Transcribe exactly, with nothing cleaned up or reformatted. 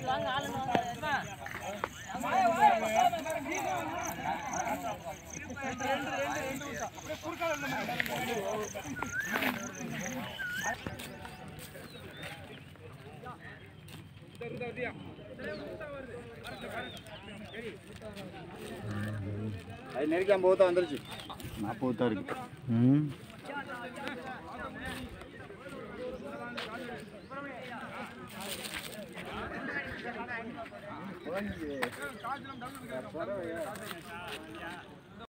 அது நெருக்கி ஐம்பது ஊத்தா வந்துருச்சு நாற்பது ஊத்தா இருக்கு ம்